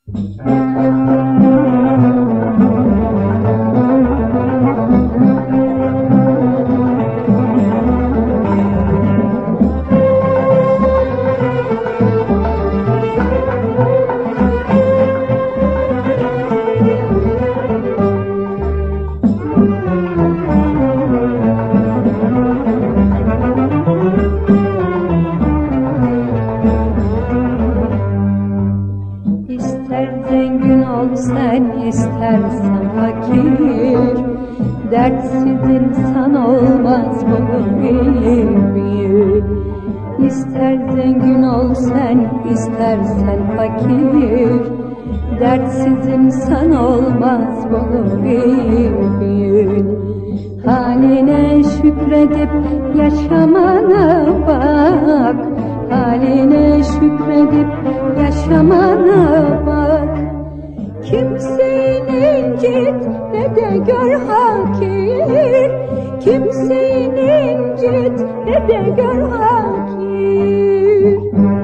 İstersen fakir, dertsiz insan olmaz bu gibi. İster zengin ol sen, istersen fakir, dertsiz insan olmaz bu gibi. Haline şükredip yaşamana bak, haline şükredip yaşamana bak. Kimseyi incit ne de gör hakir, kimseyi incit ne de gör hakir.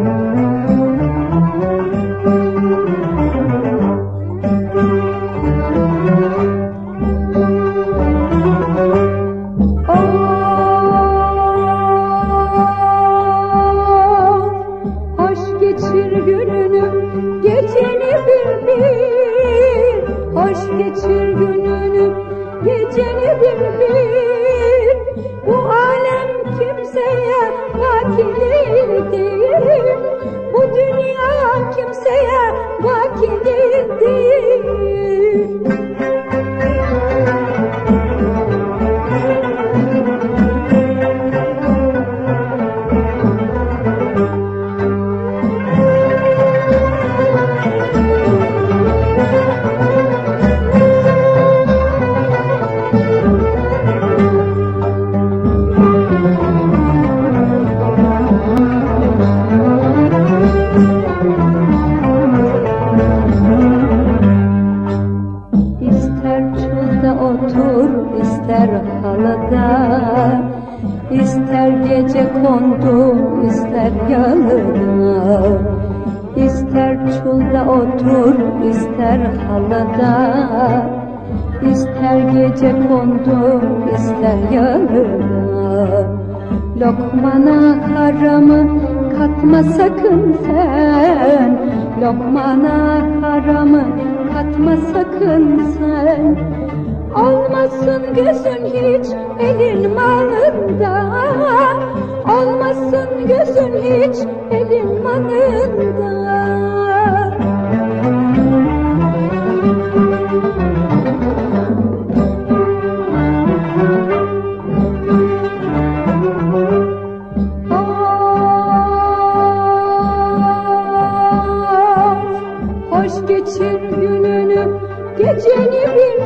Hoş geçir gününü, geceni bir. Hoş geçir gününü, geceni bir. Bu alem kimseye baki değildir. Bu dünya kimseye baki değildir. Otur ister halada, ister gece kondu, ister yalıda. İster çulda otur, ister halada, ister gece kondu, ister yalıda. Lokmana haramı katma sakın sen, lokmana haramı katma sakın sen. Olmasın gözün hiç elin malında, olmasın gözün hiç elin malında. Hoş geçir gününü, geceni bir.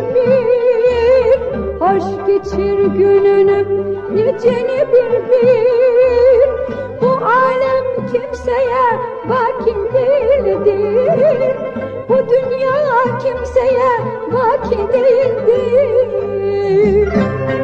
Hoş geçir gününü, geceni bir. Bu alem kimseye baki değildir. Bu dünya kimseye baki değildir.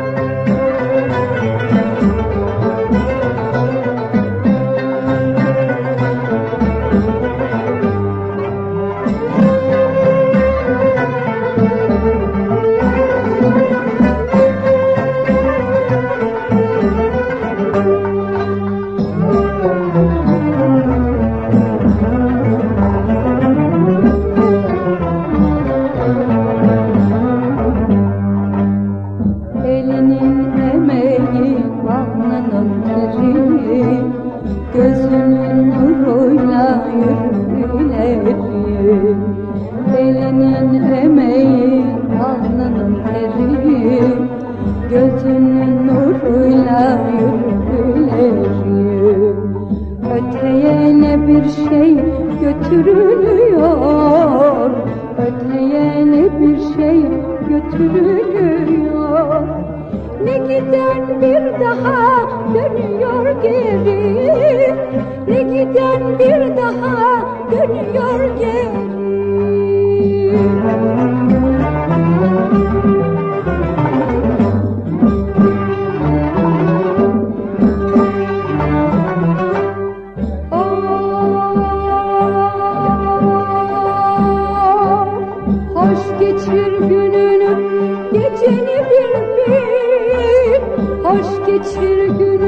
Gözünün nuruyla yürüleri, elinin emeği, alnının teri. Gözünün nuruyla yürüleri, öteye ne bir şey götürülüyor, öteye ne bir şey götürülüyor. Ne giden bir daha dönüyor geri, ne giden bir daha dönüyor geri. Oh geceni bir hoş geçir gün